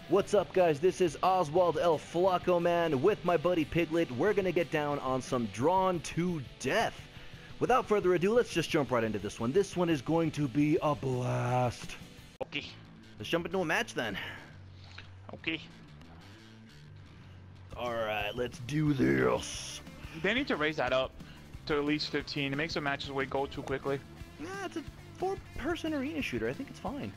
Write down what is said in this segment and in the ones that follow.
What's up, guys? This is Ozzwald El Flaco Man with my buddy Piglet. We're gonna get down on some Drawn to Death. Without further ado, let's just jump right into this one. This one is going to be a blast. Okay. Let's jump into a match then. Okay. Alright, let's do this. They need to raise that up to at least 15. It makes the matches go too quickly. Nah, it's a 4-person arena shooter. I think it's fine.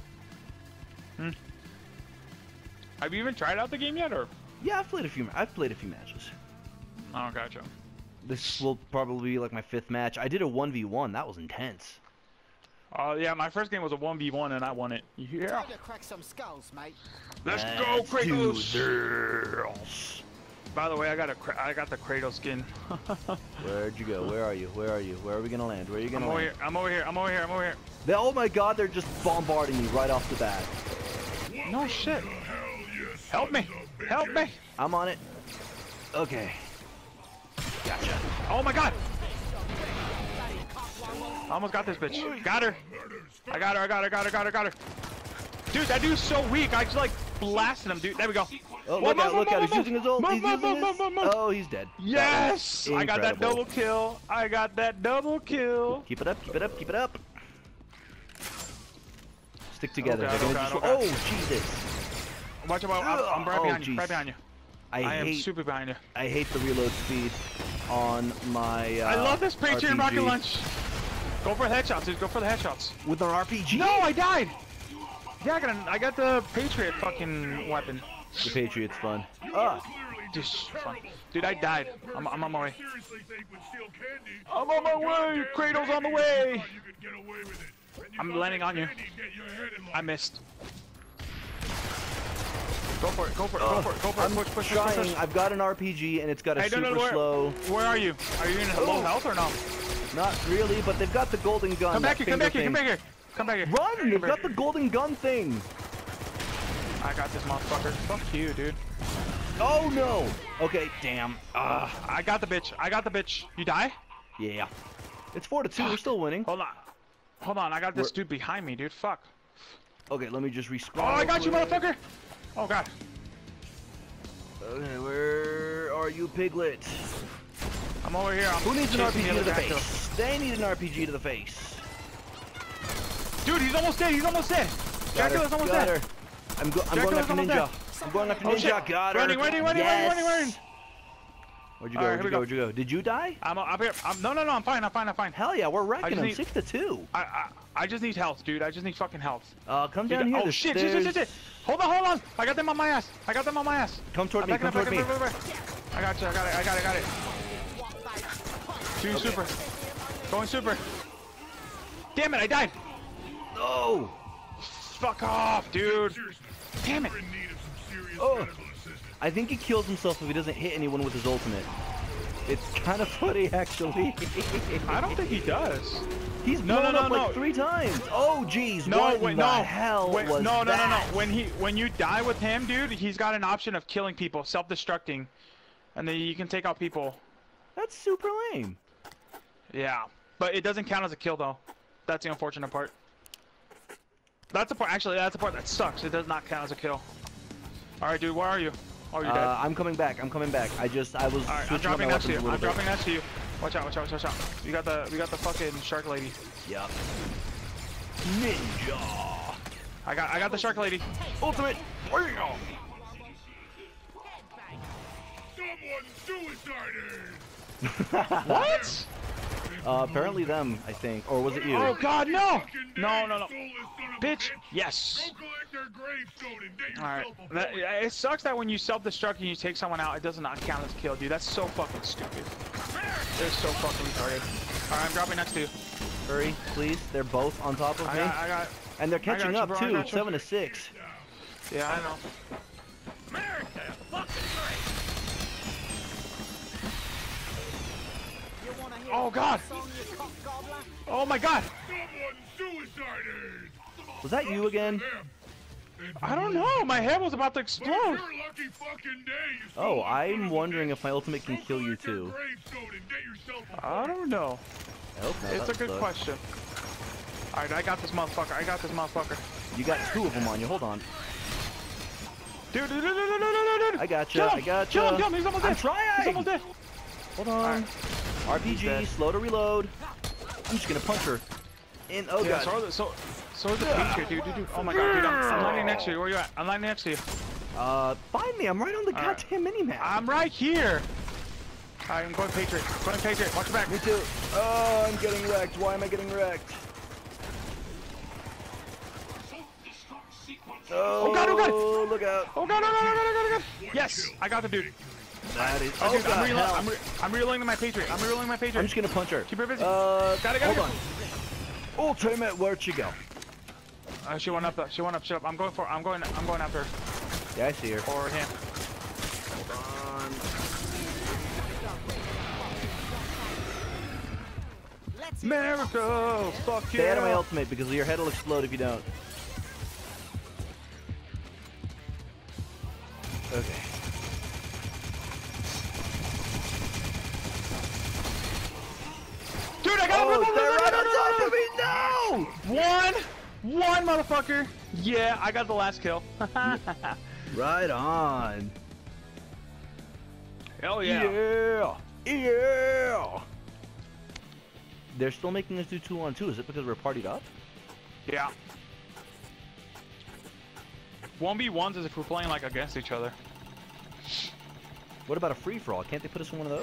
Have you even tried out the game yet, or? Yeah, I've played a few matches. Oh, gotcha. This will probably be like my 5th match. I did a 1v1. That was intense. Yeah, my first game was a 1v1 and I won it. Yeah. Crack some skulls, mate. Let's go, Kratos. Do this. By the way, I got the Kratos skin. Where'd you go? Where are you? Where are you? Where are we gonna land? Where are you gonna land? I'm over here. Oh my god, they're just bombarding me right off the bat. No shit. Help me. Help me. I'm on it. Okay. Gotcha. Oh my god. I almost got this bitch. Got her. I got her. Dude, that dude's so weak. I just like blasted him, dude. There we go. Oh, look out. He's using his ult. He's using his... Oh, he's dead. Yes! I got that double kill. Keep it up. Stick together. Oh, God. Oh, Jesus. Watch out. I'm right behind you. I am super behind you. I hate the reload speed on my I love this Patriot RPG. rocket launch. Go for the headshots, dude. Go for the headshots. With our RPG? No, I died. Yeah, I got the Patriot fucking weapon. The Patriot's fun. Just fun. Dude, I died. I'm on my way. I'm on my way. Kratos on the way. I'm landing on you. I missed. Go for it. Push. I've got an RPG and it's got a super slow. Where are you? Are you in low health or no? Not really, but they've got the golden gun. Come back here. Run! They've got the golden gun thing. I got this motherfucker. Fuck you, dude. Oh no! Okay, damn. I got the bitch. You die? Yeah. It's 4-2. We're still winning. Hold on. I got this dude behind me, dude. Fuck. Okay, let me just respawn. Oh, I got you, motherfucker. Oh god. Okay, where are you, Piglet? I'm over here. Who needs an RPG to the face? They need an RPG to the face. Dude, he's almost dead. Dracula's almost dead. I'm going after Ninja. I'm going after Ninja. Got her. Running. Where'd you go? Did you die? I'm up here. No, I'm fine. Hell yeah, we're wrecking them 6-2. I just need health, dude. I just need fucking health. Come down here. Oh shit. Hold on. I got them on my ass. Come toward me. I got you. I got it. Doing super. Going super. Damn it, I died. No. Fuck off, dude. Damn it. Oh. I think he kills himself if he doesn't hit anyone with his ultimate. It's kind of funny, actually. I don't think he does. He's blown up like 3 times. Oh, jeez. No. When you die with him, dude, he's got an option of killing people, self-destructing, and then you can take out people. That's super lame. Yeah, but it doesn't count as a kill, though. That's the unfortunate part. That's the part. Actually, that's the part that sucks. It does not count as a kill. All right, dude. Where are you? Oh, you're dead. I'm coming back. I was. All right, I'm dropping next to you. Watch out. We got the fucking shark lady. Yep. Ninja. I got the shark lady. Ultimate. Someone suicided. What? Apparently them, I think. Or was it you? Oh god, no! No. Bitch, yes. Alright. It sucks that when you self-destruct and you take someone out, it does not count as kill, dude. That's so fucking stupid. They're so fucking retarded. Alright, I'm dropping next to you. Hurry, please. They're both on top of me. And they're catching up, too. 7-6. Yeah, I know. America, fucking Oh god! Oh my god! Was that you again? I don't know. My head was about to explode. Oh, I'm wondering if my ultimate can kill you too. I don't know. I hope not. It's a good question. Alright, I got this motherfucker. You got 2 of them on you. Hold on. Dude. I gotcha. I gotcha. Kill him. He's almost dead. I'm trying. He's almost dead. Hold on. Right. RPG, slow to reload. I'm just gonna punch her. Oh yeah, god. So is the Patriot, dude. Oh my god, dude. I'm landing next to you. Where you at? I'm landing next to you. Find me. I'm right on the goddamn minimap. I'm right here. Alright, I'm going Patriot. Watch your back. Me too. Oh, I'm getting wrecked. Why am I getting wrecked? Oh god, look out. Oh god. Yes, I got the dude. That is. Dude, I'm reloading my Patriot. I'm just gonna punch her. Keep her busy. Got it. Hold on. Ultimate, where'd she go? She went up. Shut up. I'm going after her. Yeah, I see her. Or him. Hold on. Miracle! Fuck yeah! Stay out of my ultimate because your head will explode if you don't. Okay. Dude, I got him! They're right on top of me! No! One, motherfucker! Yeah, I got the last kill. Right on. Hell yeah! Yeah! They're still making us do 2-on-2. Is it because we're partied up? Yeah. 1v1s is if we're playing like against each other. What about a free-for-all? Can't they put us in one of those?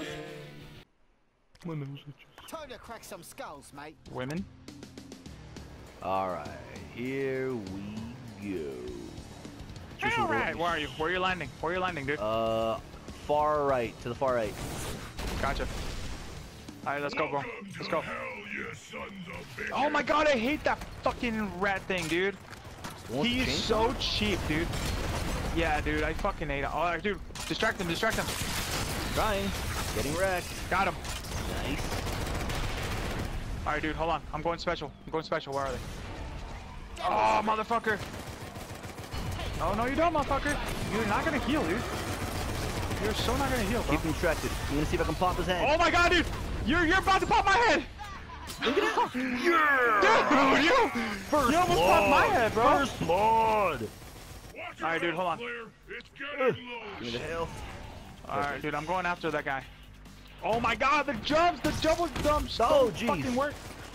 Time to crack some skulls, mate. Women? Alright, here we go. Alright, where are you? Where are you landing? Dude? Far right, to the far right. Gotcha. Alright, let's go, bro. Let's go. Hell, Oh my god, I hate that fucking rat thing, dude. He is so cheap, dude. Yeah, dude, I fucking hate him. Alright, dude, distract him. Trying. Getting wrecked. Got him. Nice. Alright, dude, hold on. I'm going special. Where are they? Oh, motherfucker. Oh, no, you don't, motherfucker. You're not gonna heal, dude. You're so not gonna heal, bro. Keep him distracted. I'm gonna see if I can pop his head. Oh my god, dude! You're about to pop my head! Look at it! Yeah! Dude, you almost popped my head, bro! First blood! Alright, dude, hold on. Give me the health. Alright, dude, I'm going after that guy. Oh my god, the double jumps! Oh, don't jeez. fucking work!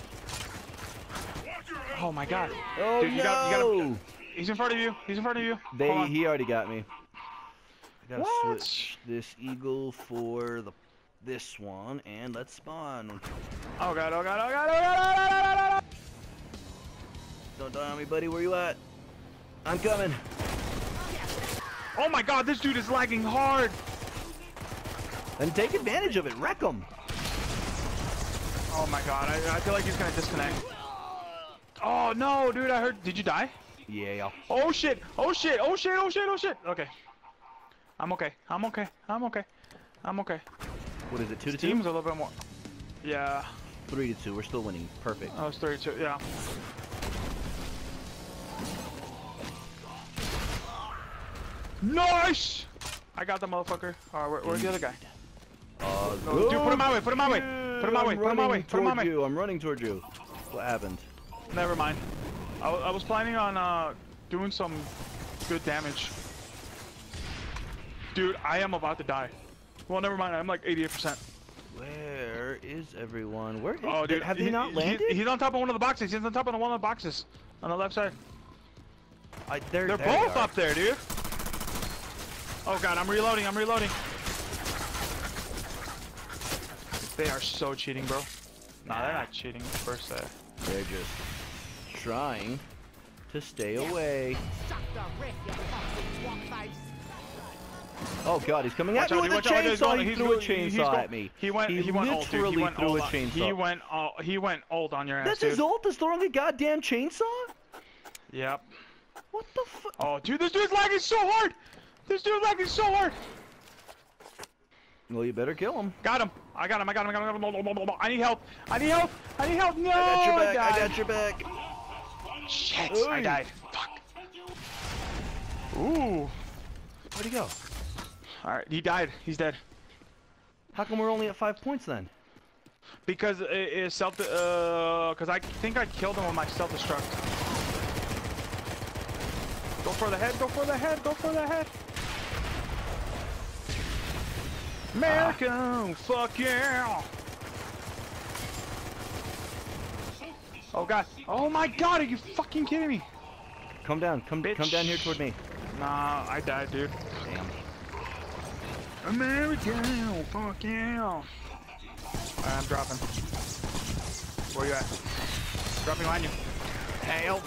Oh my god. Oh, dude, you gotta... He's in front of you. He already got me. I gotta What? switch this eagle for this one, and let's spawn. Oh god. Don't die on me, buddy. Where you at? I'm coming. Oh my god, this dude is lagging hard! And take advantage of it. Wreck him. Oh my god, I feel like he's gonna disconnect. Oh no, dude, I heard... Did you die? Yeah. Oh shit! Okay. I'm okay. What is it, 2-2? Team's a little bit more... Yeah. 3-2. We're still winning. Perfect. Oh, it's 32, yeah. Nice! I got the motherfucker. Alright, where's the other guy? Dude, put him my way. Put him my way. I'm running toward you. What happened? Never mind. I was planning on doing some good damage. Dude, I am about to die. Well, never mind. I'm like 88%. Where is everyone? Where? Oh, dude, have they not landed? He's on top of one of the boxes. He's on top of one of the boxes on the left side. They're both up there, dude. Oh god, I'm reloading. They are so cheating, bro. Nah, they're not cheating per se. They're just trying to stay away. Oh god, he's coming at me with a chainsaw. He threw a chainsaw at me. He went ult, dude. He went threw a chainsaw. He went ult on your ass, That's dude. his ult is throwing a goddamn chainsaw? Yep. What the fuck? Oh, dude, this dude's lagging so hard. Well, you better kill him. Got him. I got him. I need help. No, I got your back. Shit, Oy. I died. Fuck. Ooh. Where'd he go? Alright, he died. He's dead. How come we're only at 5 points then? Because it's because I think I killed him with my self-destruct. Go Go for the head, go for the head, go for the head. America, fuck yeah. Oh god. Oh my god, are you fucking kidding me? Come down, come down here toward me. Nah, I died, dude. Damn. America, fuck yeah. Alright, I'm dropping. Where you at? Dropping behind you. Help.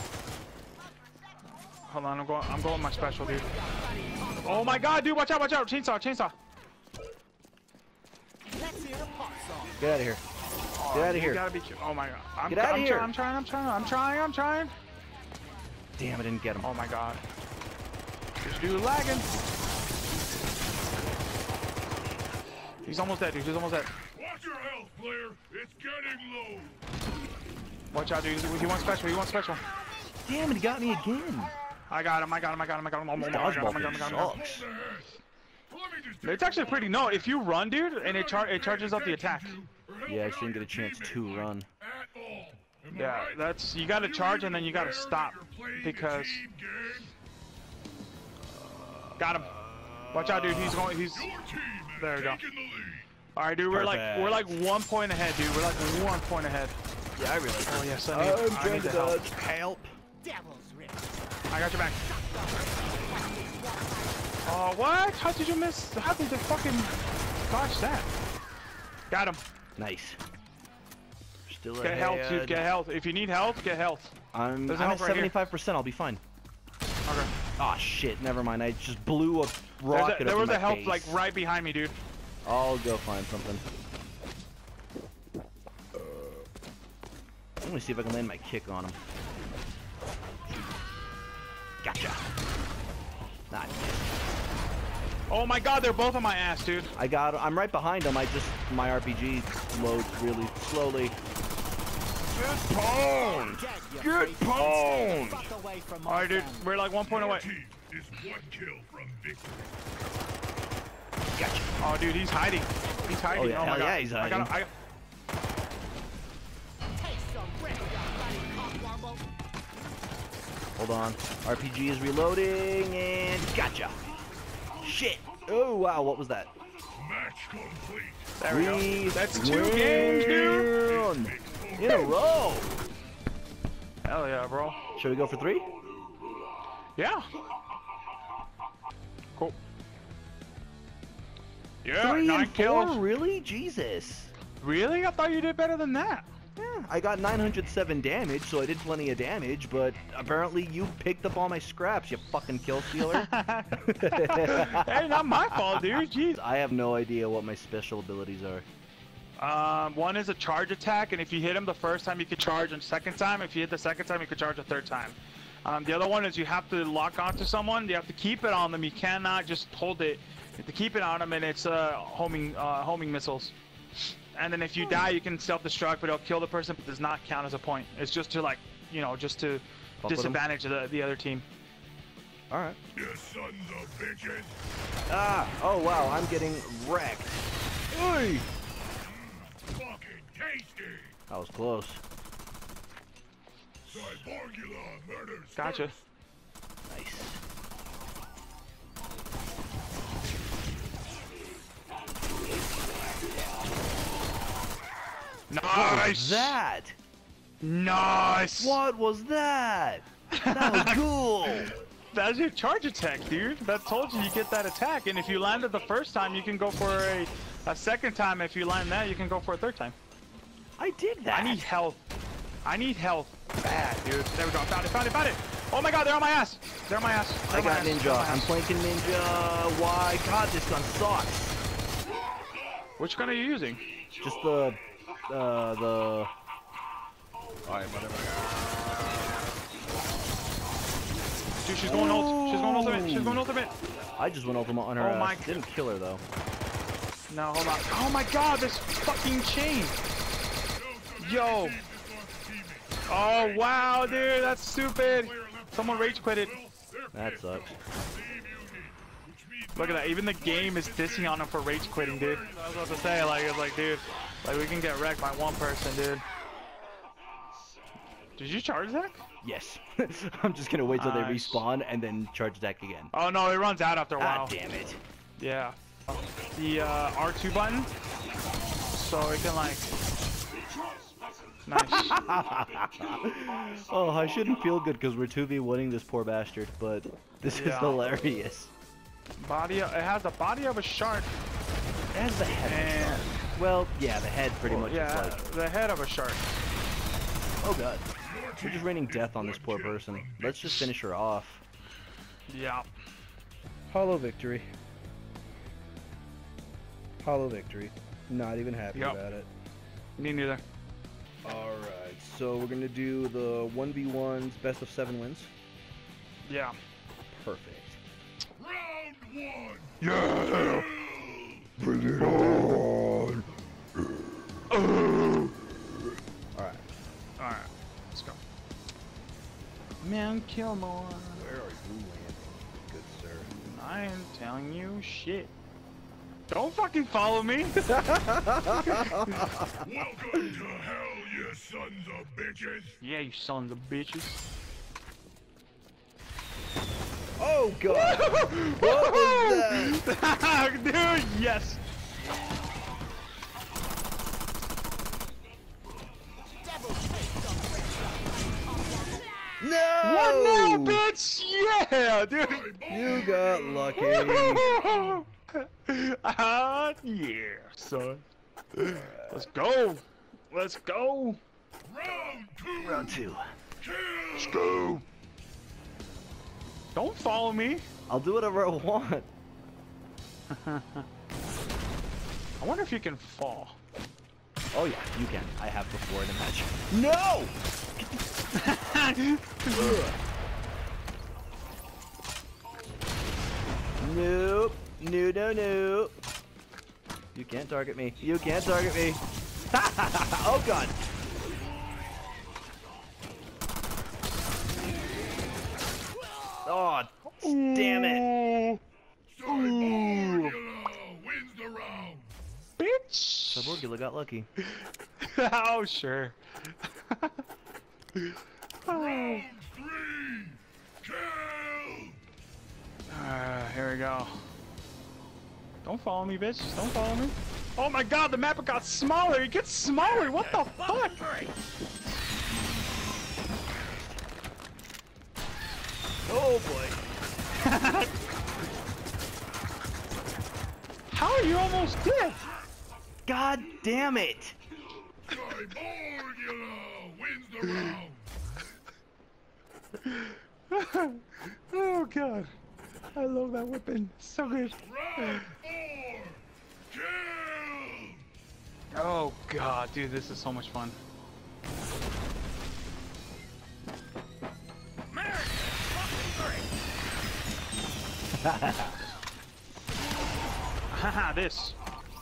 Hold on, I'm going my special, dude. Oh my god, dude, watch out, watch out. Chainsaw, chainsaw. Get out of here. Get out of here. You gotta be oh my god. Get out of here. I'm trying. Damn, I didn't get him. Oh my god. This dude lagging. He's almost dead, dude. He's almost dead. Watch your health, player. It's getting low. Watch out, dude. He wants special. He wants special. Damn it, he got me again. I got him. Oh my god. Dodgeball sucks. It's actually pretty. No, if you run, dude, and it charges up the attack. Yeah, I just didn't get a chance to run. Yeah, that's you gotta charge and then you gotta stop because. Got him. Watch out, dude. He's going. He's. There we go. All right, dude. We're like 1 point ahead, dude. We're like 1 point ahead. Yeah, I realize. Oh yes, I'm I trying need to the help. dodge. Help. I got your back. Oh, what? How did you miss? How did you fucking dodge that? Got him. Nice. Still Get health, dude. Get health. If you need health, get health. I'm There's at health right 75%. I'll be fine. Okay. Ah, shit. Never mind. I just blew a rocket. There was a health face. like right behind me, dude. I'll go find something. I'm gonna see if I can land my kick on him. Gotcha. Nice. Oh my god, they're both on my ass, dude. I got. I'm right behind him. My RPG loads really slowly. Good pwned. Good pwned. Alright, dude. We're like 1 point away. Is one kill from victory. Gotcha. Oh, dude, he's hiding. He's hiding. Oh, yeah, my hell god. yeah, he's hiding. Hold on. RPG is reloading and gotcha. Shit. Oh wow, what was that? Match complete. There we go. That's 2 games, dude. In a row. Hell yeah, bro. Should we go for 3? Yeah. Cool. Yeah, 3 9 and 4? kills. Really? Jesus. Really? I thought you did better than that. Yeah, I got 907 damage, so I did plenty of damage, but apparently you picked up all my scraps, you fucking kill stealer. Hey, not my fault, dude. Jeez. I have no idea what my special abilities are. One is a charge attack, and if you hit him the first time, you could charge, and second time, if you hit the second time, you could charge a third time. The other one is you have to lock onto someone. You have to keep it on them. You cannot just hold it. You have to keep it on them, and it's homing missiles. And then if you die, you can self-destruct, but it'll kill the person, but does not count as a point. It's just to, like, you know, just to disadvantage the other team. Alright. You sons of bitches. Ah! Oh wow, I'm getting wrecked. Oy! Fucking tasty. That was close. Cyborgula murders. Gotcha. Nice. What was Nice! that? Nice! What was that? That was cool. That's your charge attack, dude. That told you get that attack, and if you land it the first time, you can go for a second time. If you land that, you can go for a third time. I did that. I need health. I need health bad, dude. There we go. Found it. Oh my god, they're on my ass. They're on my ass. I got ninja. I'm flanking ninja. Why? God, this gun sucks. Which gun are you using? Just the. Alright, whatever. Dude, she's going ult. She's going ultimate. I just went ultimate on her. Oh my. Didn't kill her though. No, hold on. Oh my god, this fucking chain. Yo. Oh wow, dude, that's stupid. Someone rage quitted. That sucks. Look at that. Even the game is dissing on him for rage quitting, dude. I was about to say, like, it's like, dude, like we can get wrecked by one person, dude. Did you charge that? Yes. I'm just gonna wait till they Nice. respawn and then charge attack again. Oh no, it runs out after a while. Ah, damn it. Yeah. The R2 button, so it can like. Nice. Oh, I shouldn't feel good because we're 2v1ing this poor bastard, but this is Yeah. hilarious. Body. It has the body of a shark. It has the head. And Well, yeah, the head pretty much yeah, is like. the head of a shark. Oh god. We're just raining death on this poor person. Let's just finish her off. Yeah. Hollow victory. Hollow victory. Not even happy Yep. about it. Me neither. Alright, so we're gonna do the 1v1s, best of 7 wins. Yeah. Perfect. Round one. Yeah. Bring it on! Alright. All right. Let's go. Man, kill more. Where are you landing, good sir? I am telling you shit. Don't fucking follow me. Welcome to hell, you sons of bitches. Yeah, you sons of bitches. Oh god! What was that? Dude, yes. No! What now, bitch? Yeah, dude. You got lucky. Ah, yeah, son. Let's go. Let's go. Round two. Round 2. Kill. Let's go. Don't follow me. I'll do whatever I want. I wonder if you can fall. Oh yeah, you can. I have before in a match. No! Nope. No, no, no. You can't target me. You can't target me. Oh god. Oh, damn it. Cyborgula wins the round. Bitch. Cyborgula got lucky. Oh, sure. Round three. Kill. Here we go. Don't follow me, bitch. Don't follow me. Oh my god, the map got smaller. It gets smaller. What the fuck? Oh boy. How are you almost dead? God damn it. Cyborgula wins the round. Oh god. I love that weapon. So good. Round four. Kill. Oh god, dude, this is so much fun. Haha, this.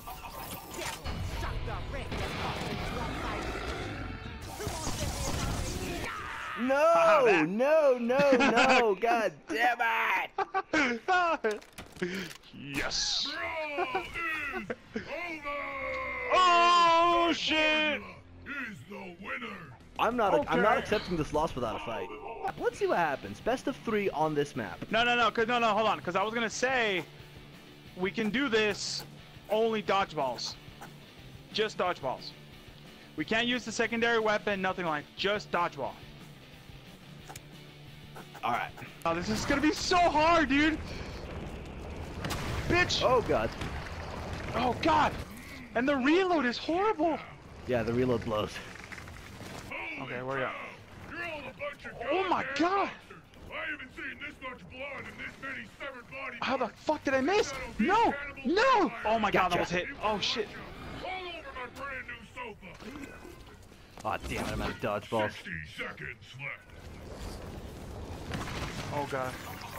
No, that. no, no, no. God damn it. Yes. Brawl is over. Oh shit. Is the winner. I'm not Okay. accepting this loss without a fight. Let's see what happens. Best of 3 on this map. No, hold on, because I was gonna say we can do this only dodgeballs. Just dodgeballs. We can't use the secondary weapon, nothing like just dodgeball. Alright. Oh, this is gonna be so hard, dude. Bitch. Oh god. Oh god. And the reload is horrible. Yeah, the reload blows. Okay, where you at? You're all a bunch of Oh my goddamn god. monsters. I haven't seen this much blood and this many severed bodies. How the fuck did I miss? No! No! Oh my god, that was hit. Oh shit. All over my brand new sofa. Oh damn it, I'm out of dodgeballs. 60 seconds left. Oh god.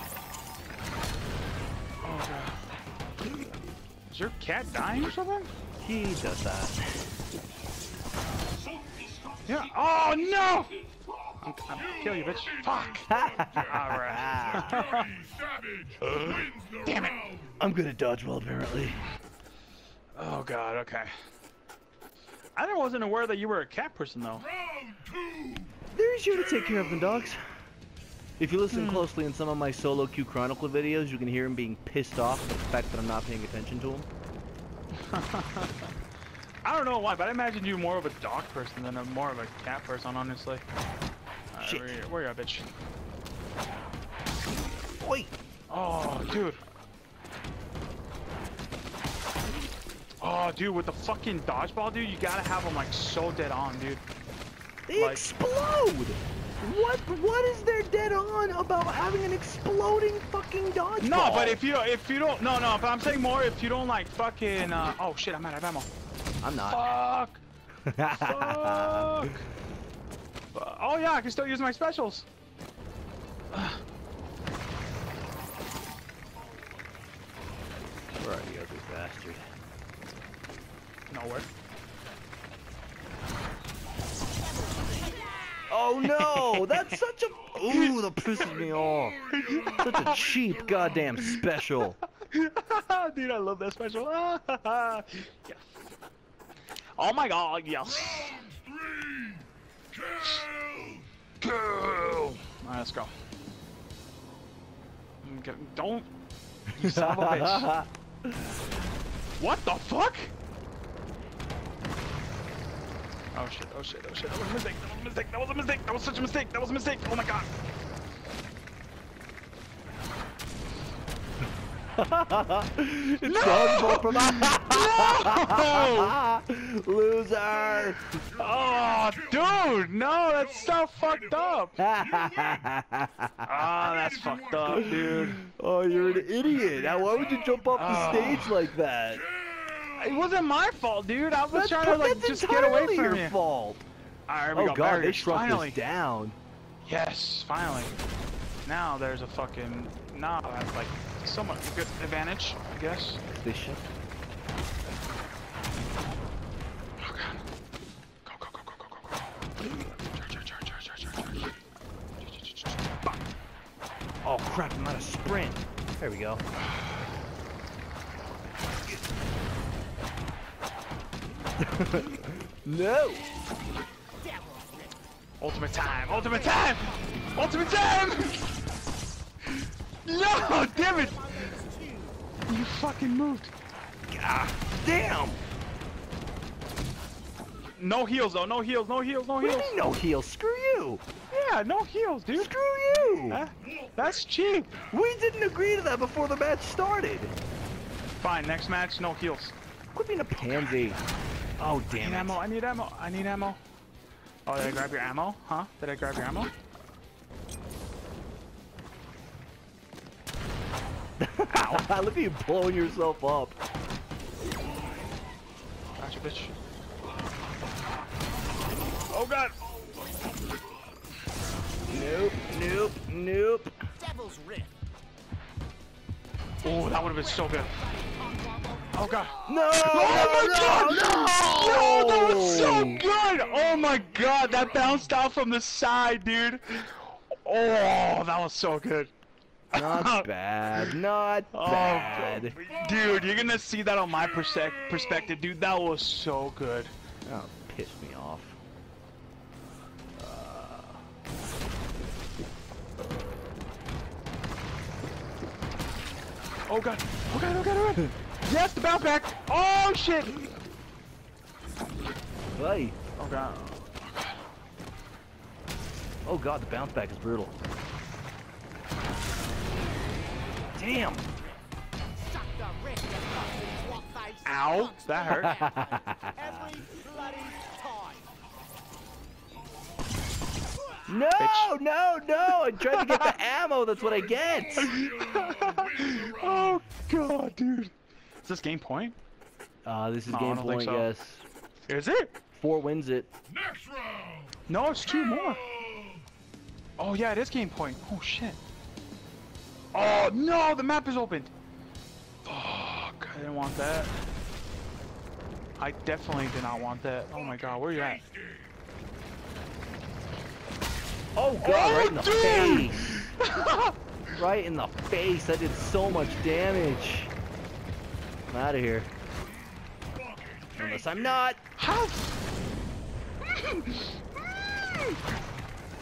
Oh god. Is your cat dying or something? He does that. Yeah. Oh no! I'm kill you, bitch. Fuck. Alright. Dirty Savage wins the Damn it. round. I'm good at dodgeball apparently. Oh god, okay. I wasn't aware that you were a cat person though. Round two. There's you to take care of them, dogs. If you listen closely in some of my solo queue chronicle videos, you can hear him being pissed off at the fact that I'm not paying attention to him. I don't know why, but I imagine you more of a dog person than more of a cat person, honestly. Shit. Where you at, bitch? Wait. Oh, dude. Oh, dude, with the fucking dodgeball, dude, you gotta have them, like, so dead on, dude. They Like... explode! What is there dead on about having an exploding fucking dodgeball? No, but if you don't, no, but I'm saying more if you don't, like, fucking, oh, shit, I'm out of ammo. I'm not. Fuck! Fuck! Oh, yeah, I can still use my specials. Where are you, ugly bastard? Nowhere. Oh no! That's such a... Ooh, that pisses me off. Such a cheap goddamn special. Dude, I love that special. Yes. Oh my god, yes. Kill! Alright, let's go. Okay, don't... You son of a bitch. What the fuck? Oh shit, oh shit, oh shit, that was a mistake, that was a mistake, that was a mistake, that was such a mistake, that was a mistake, oh my god. It's dodgeball from No! Loser! Oh, dude, no, that's so fucked up. Ah, that's fucked up, dude. Oh, you're an idiot. Now, why would you jump off the stage like that? It wasn't my fault, dude. I was trying to, like, just get away from your you. fault. Alright, here we Oh go. god, they Barriers. shrunk Finally. this down. Yes, finally. Now there's a fucking... Now I have, like, somewhat good advantage, I guess. This shit. Oh god. Go, go, go, go, go, go, go. Charge. Bop. Oh crap, I'm out of sprint. There we go. No! Ultimate time! Ultimate time! Ultimate time! No! Damn it! You fucking moved. God damn! No heals though, no heals, no heals, no What do heals. you mean no heals? Screw you! Yeah, no heals, dude. Screw you! Huh? That's cheap. We didn't agree to that before the match started. Fine, next match, no heals. Quit being a pansy. Oh I damn need it! ammo, I need ammo, I need ammo. Oh, did I grab your ammo? Huh? Did I grab your ammo? Ow! Look at you blowing yourself up. Gotcha, bitch. Oh god! Nope, nope, nope. Devil's Rift. Oh, that would have been so good. Oh god. No! Oh my god! No! No, that was so good! Oh my god, that bounced out from the side, dude. Oh, that was so good. Not bad. Not bad. Dude, you're gonna see that on my perspective, dude. That was so good. Oh, piss me off. Oh god. Oh god, oh god, oh god. Yes, the bounce back. Oh shit. Hey. Oh god. Oh god, the bounce back is brutal. Damn. Suck the rift, you fucking twat-face. Ow, that hurt. Every bloody time. No, Bitch. no! I tried to get the ammo, that's what I get! Oh god, dude. Is this game point? This is No, I game don't think point, so. yes. Is it? 4 wins it. Next round! No, it's 2 more. Oh yeah, it is game point. Oh shit. Oh no, the map is opened. Fuck, I didn't want that. I definitely did not want that. Oh my god, where are you at? Oh god, right in the dude! face! Right in the face, that did so much damage. I'm out of here. Unless I'm not. How?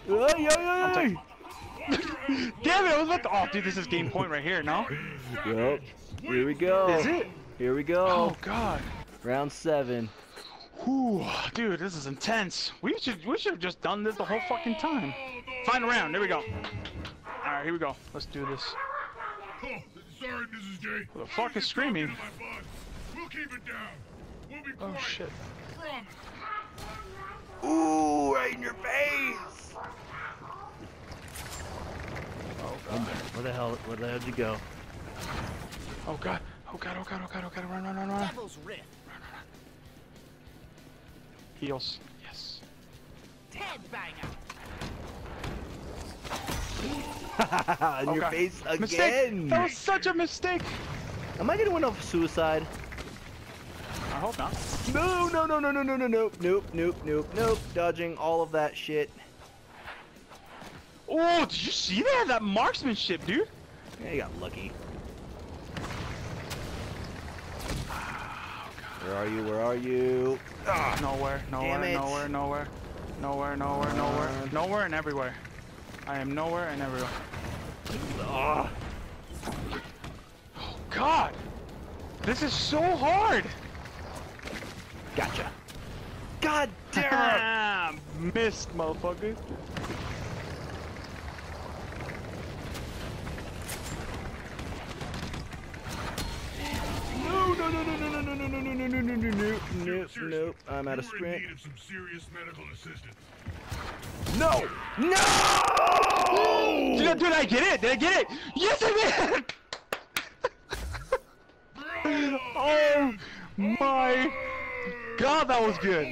Ay, ay, ay. Damn it! I was about to. Oh, dude, this is game point right here. No? Yep. Here we go. Is it? Here we go. Oh God. Round 7. Whew, dude, this is intense. We should have just done this the whole fucking time. Final round. There we go. All right, here we go. Let's do this. Oh, sorry, Mrs. J. Who the fuck is screaming? We'll keep it down. We'll be quiet. Oh shit. Promise. Ooh, right in your face. Oh God. Where the hell did you go? Oh God. Oh God. Oh God. Oh God. Oh God. Run, run, run, run. Devil's Rift. Heals. Yes. Headbanger. In your face again. Mistake. That was such a mistake. Am I gonna win off suicide? I hope not. No, no, no, no, no, no, no, nope, nope, nope, nope, nope. Dodging all of that shit. Oh, did you see that? That marksmanship, dude. Yeah, you got lucky. Where are you? Where are you? Ah, nowhere, nowhere, Damn it. nowhere, nowhere, nowhere, nowhere, nowhere, nowhere and everywhere. I am nowhere and everywhere. Ah. Oh God, this is so hard. Gotcha. God damn it! Missed, motherfucker. No, no, no, no, no, no, no, no, no, no, no, no, no, no, no, nope, nope. I'm out of You're in sprint. need of some serious medical assistance. No! No! Did I get it? Did I get it? Yes, I did! Oh my God, that was good.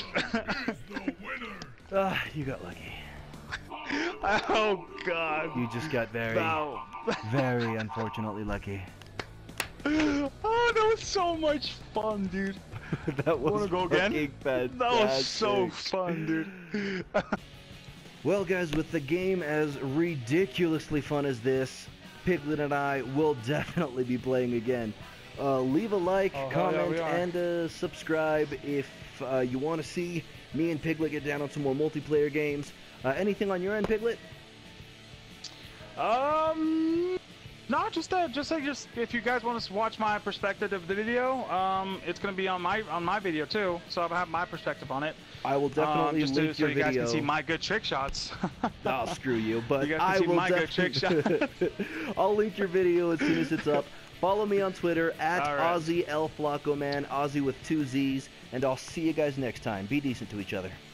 You got lucky. Oh God. You just got very, No. very unfortunately lucky. Oh, that was so much fun, dude. That was Wanna go again? fucking fantastic. That was so fun, dude. Well, guys, with the game as ridiculously fun as this, Piglet and I will definitely be playing again. Leave a like, Oh, comment, yeah, and subscribe if you want to see me and Piglet get down on some more multiplayer games. Anything on your end, Piglet? No, just if you guys want to watch my perspective of the video, it's gonna be on my video too, so I'll have my perspective on it. I will definitely just link so your you guys video. can see my good trick shots. Oh, screw you, but You guys can I see will my good trick definitely. I'll link your video as soon as it's up. Follow me on Twitter at All right. Ozzy El Flaco Man, Ozzy with 2 Z's, and I'll see you guys next time. Be decent to each other.